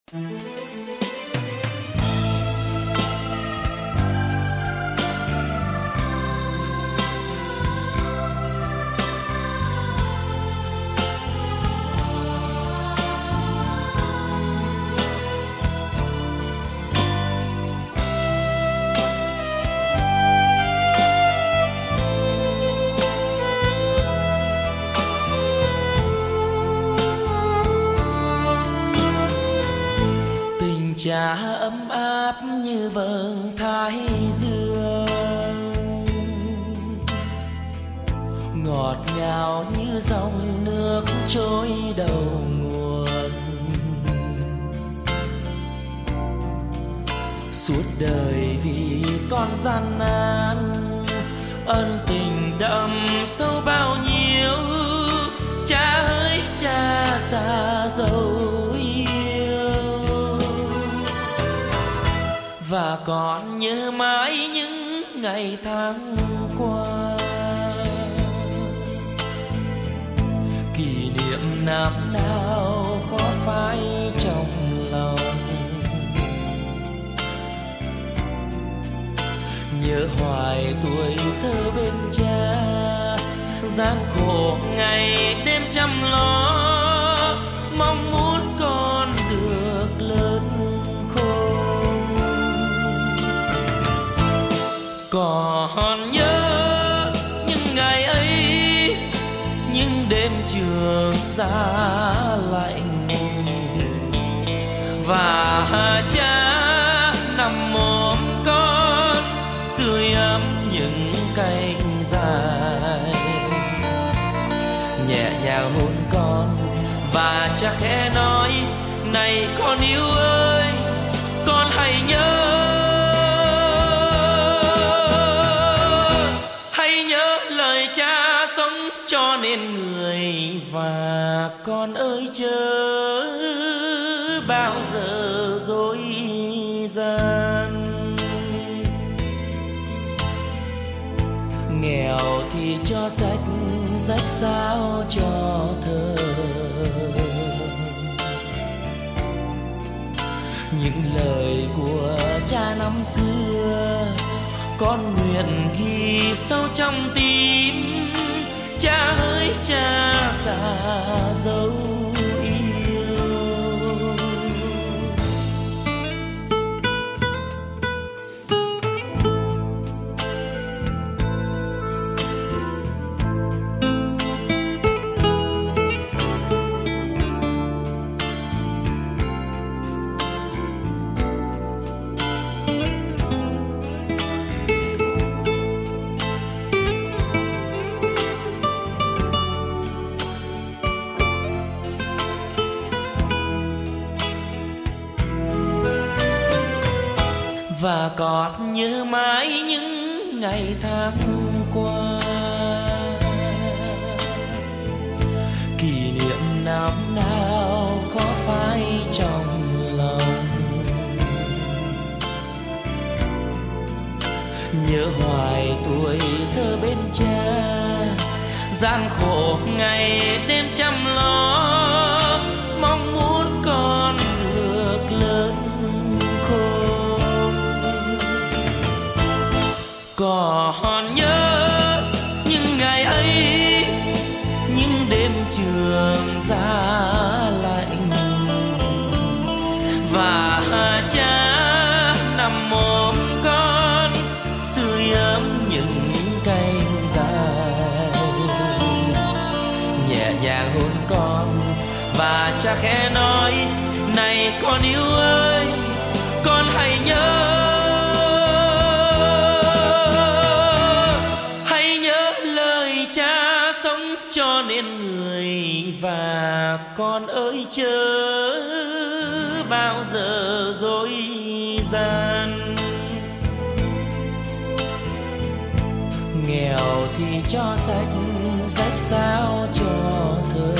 Cha ấm áp như vầng thái dương, ngọt ngào như dòng nước trôi đầu nguồn. Suốt đời vì con gian nan, ân tình đậm sâu bao nhiêu. Cha ơi cha già dấu và còn nhớ mãi những ngày tháng qua. Kỷ niệm năm nào có phai trong lòng, nhớ hoài tuổi thơ bên cha, gian khổ ngày đêm chăm lo, mong muốn con được lớn. Còn nhớ những ngày ấy, những đêm trường giá lạnh, và cha nằm ôm con sưởi ấm những cánh dài, nhẹ nhàng hôn con và cha khẽ nói: này con yêu ơi, con hãy nhớ, cho nên người. Và con ơi chớ bao giờ dối gian, nghèo thì cho rách, rách sao cho thơ. Những lời của cha năm xưa con nguyện ghi sâu trong tim. Cha ơi cha già dấu yêu. Và còn nhớ mãi những ngày tháng qua, kỷ niệm năm nào có phai trong lòng, nhớ hoài tuổi thơ bên cha, gian khổ ngày đêm chăm lo, mong muốn con được lớn khôn. Còn nhớ những ngày ấy, những đêm trường giá lạnh, và cha nằm ôm con sưởi ấm những cánh dài, nhẹ nhàng hôn con và cha khẽ nói: này con yêu ơi, con hãy nhớ, cho nên người. Và con ơi chớ bao giờ dối gian, nghèo thì cho rách, rách sao cho thơ.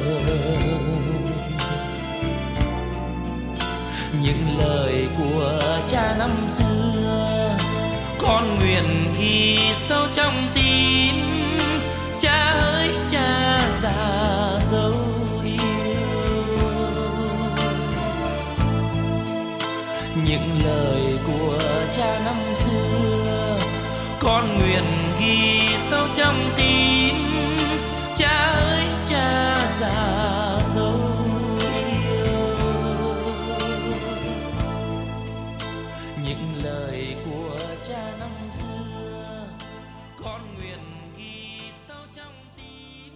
Những lời của cha năm xưa con nguyện ghi sâu trong tim. Cha ơi cha già dấu yêu. những lời của cha năm xưa con nguyện ghi sâu trong tim. Cha ơi cha già dấu yêu, những lời của cha năm xưa con nguyện ghi sâu trong tim.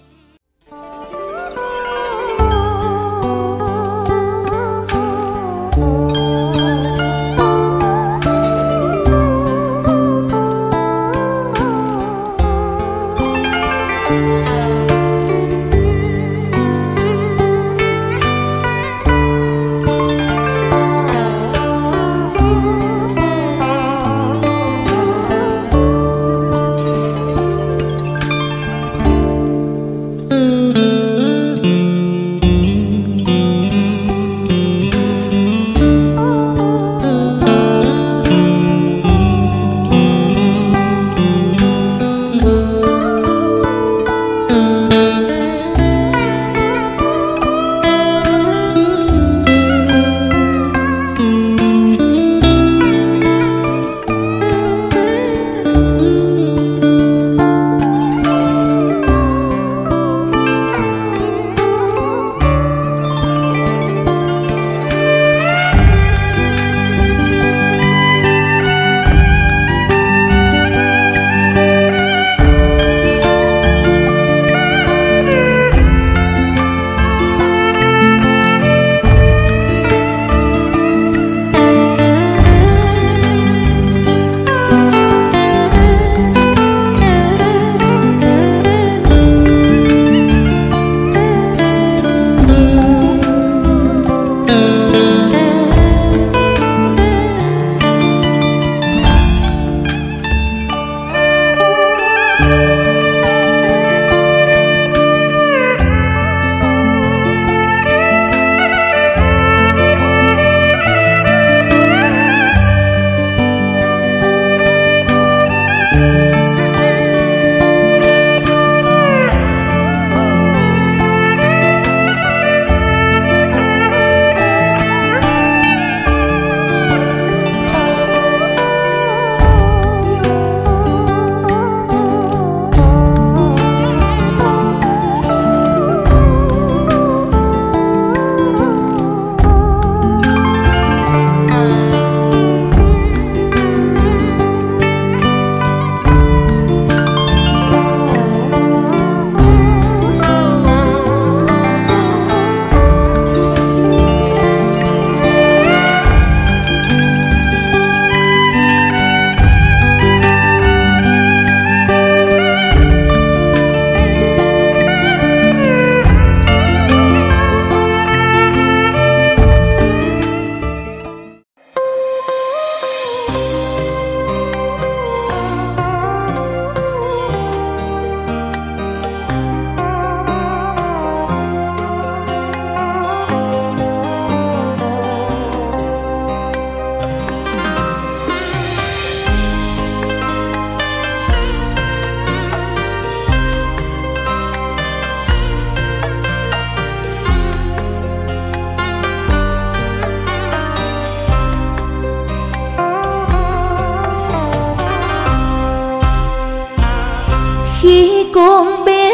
con bé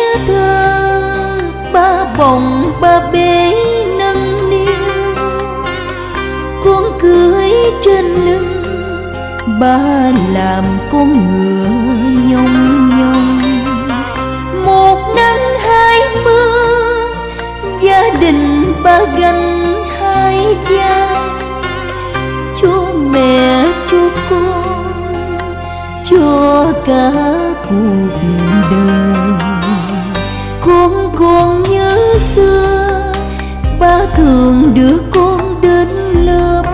thơ, ba bồng ba bế nâng niu, con cưới trên lưng, ba làm con ngựa nhông nhông. Một nắng hai mưa, gia đình ba gánh hai vai, cho mẹ cho con, cho cả cuộc đời. Con còn nhớ xưa, ba thường đưa con đến lớp,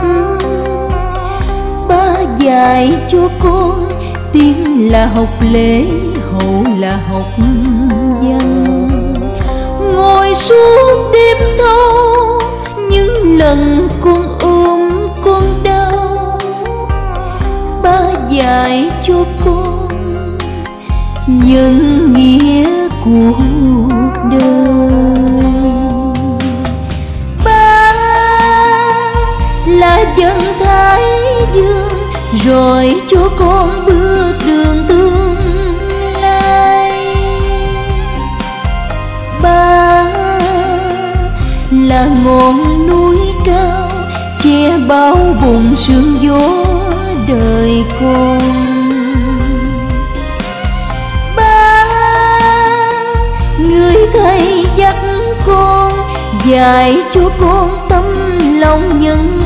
ba dạy cho con tiếng là học lễ, hậu là học văn. Ngồi suốt đêm thâu, những lần con ôm con đau, ba dạy cho con nhân nghĩa cuộc đời. Ba là dân Thái rồi cho con bước đường tương lai. Ba là ngọn núi cao che bao bụng sương gió đời con. Ba người thầy dắt con, dạy cho con tấm lòng nhân